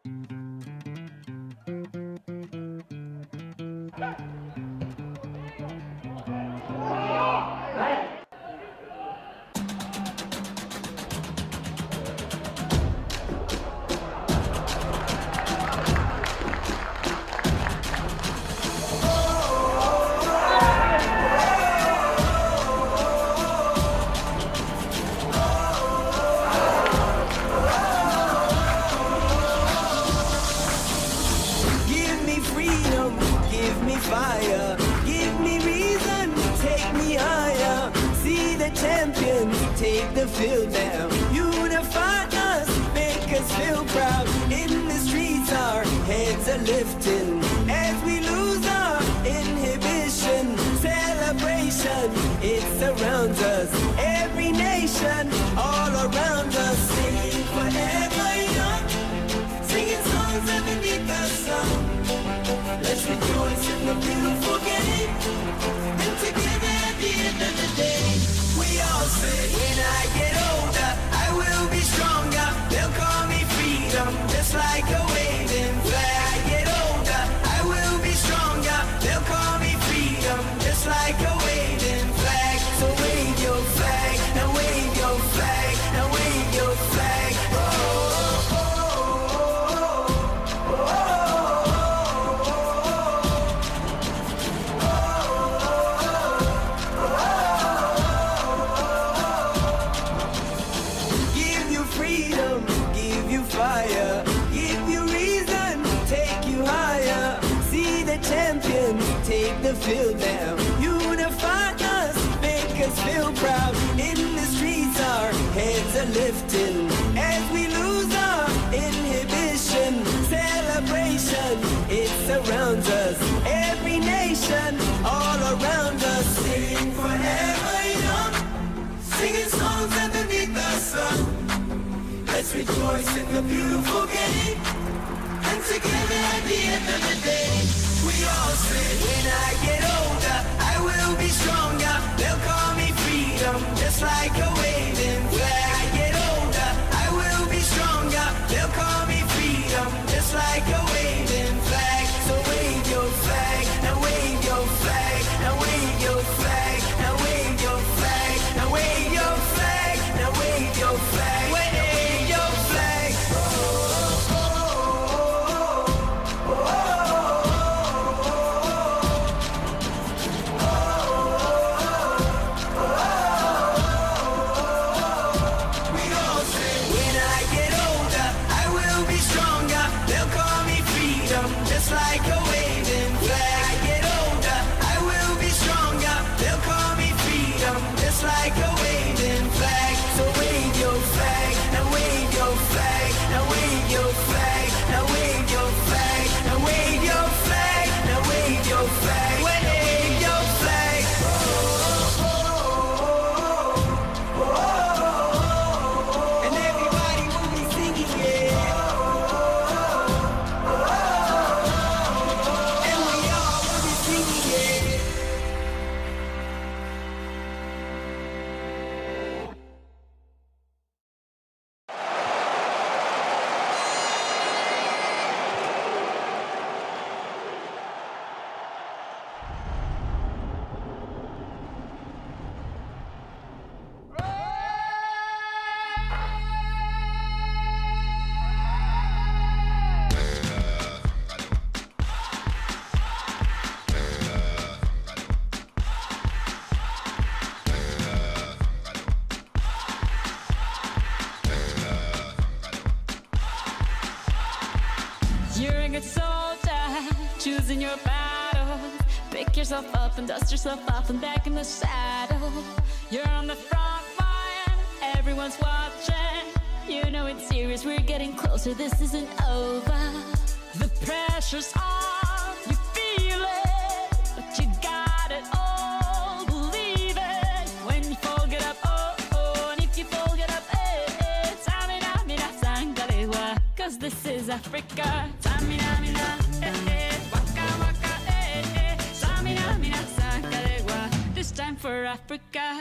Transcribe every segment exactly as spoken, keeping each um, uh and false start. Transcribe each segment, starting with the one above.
choosing your battle. Pick yourself up and dust yourself off and back in the saddle. You're on the front line, everyone's watching. You know it's serious, we're getting closer, this isn't over. The pressure's on, you feel it, but you got it all, believe it. When you fall, get up, oh, oh, and if you fall, get up, eh, eh. Tamina, mina, sangalewa, cause this is Africa. Tamina, mina, eh, eh, waka, waka, eh, eh. Tamina, mina, sangalewa, this time for Africa.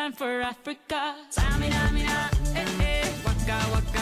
time for Africa. Samina, mina, eh, eh, waka, waka.